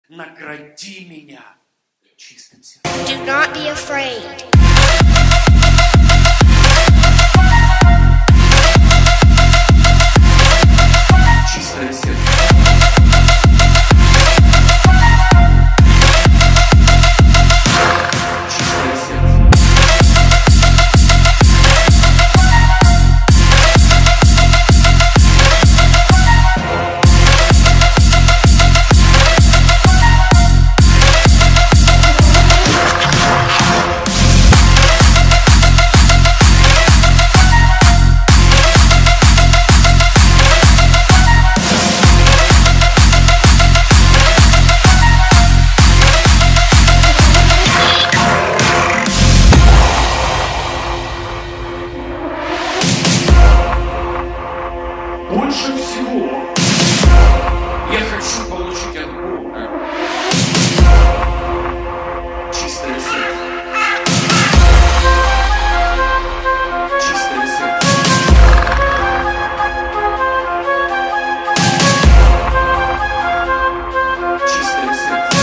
Награди меня чистым сердцем. Do not be afraid. Чистое сердце. Чистое сердце. Больше всего я хочу получить от Бога чистое сердце. Чистое сердце. Чистое сердце.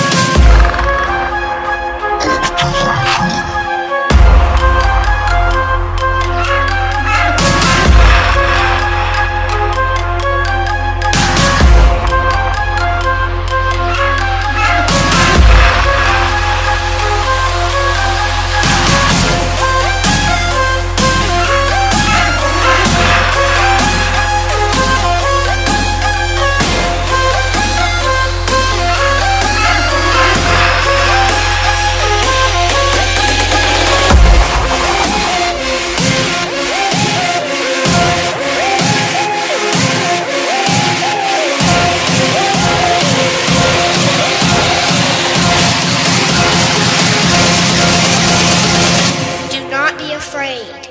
Do not be afraid.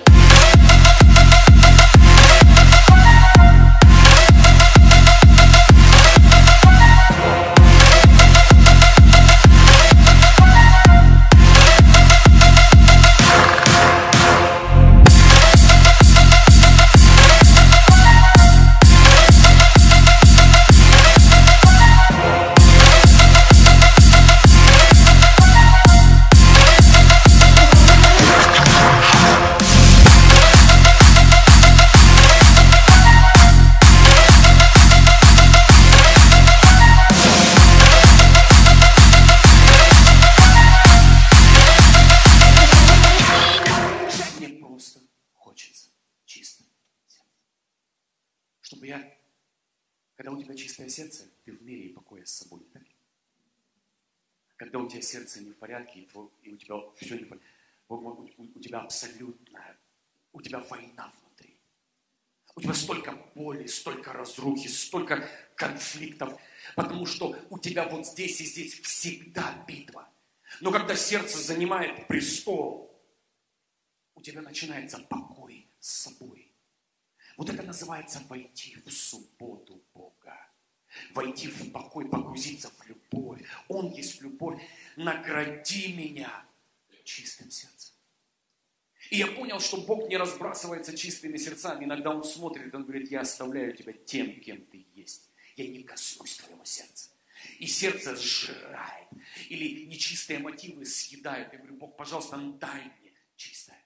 Мне просто хочется чистое сердце. Чтобы когда у тебя чистое сердце, ты в мире и покое с собой. Так? Когда у тебя сердце не в порядке, и у тебя все не в порядке, у тебя абсолютная, у тебя война внутри. У тебя столько боли, столько разрухи, столько конфликтов, потому что у тебя вот здесь и здесь всегда битва. Но когда сердце занимает престол, у тебя начинается покой с собой. Вот это называется войти в субботу Бога. Войти в покой, погрузиться в любовь. Он есть любовь. Награди меня чистым сердцем. И я понял, что Бог не разбрасывается чистыми сердцами. Иногда Он смотрит, Он говорит: я оставляю тебя тем, кем ты есть. Я не коснусь твоего сердца. И сердце сжирает. Или нечистые мотивы съедают. Я говорю: Бог, пожалуйста, дай мне чистое